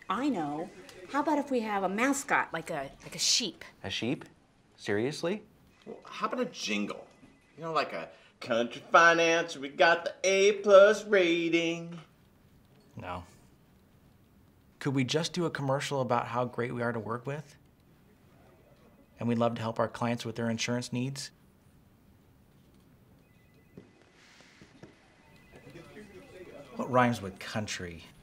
I know. How about if we have a mascot, like a sheep? A sheep? Seriously? Well, how about a jingle? You know, like a country finance, we got the A+ rating. No. Could we just do a commercial about how great we are to work with? And we'd love to help our clients with their insurance needs? What rhymes with country?